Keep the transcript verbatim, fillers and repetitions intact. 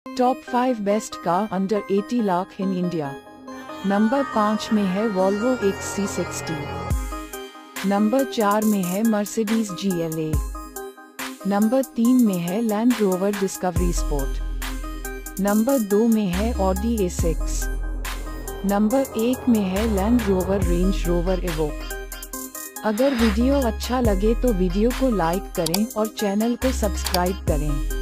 Top five best car under अस्सी lakh in India. Number पाँच में है Volvo X C sixty. Number चार में है Mercedes G L A. Number तीन में है Land Rover Discovery Sport. Number दो में है ऑडी ए सिक्स। नंबर एक में है Land Rover Range Rover Evoque. अगर वीडियो अच्छा लगे तो वीडियो को लाइक करें और चैनल को सब्सक्राइब करें।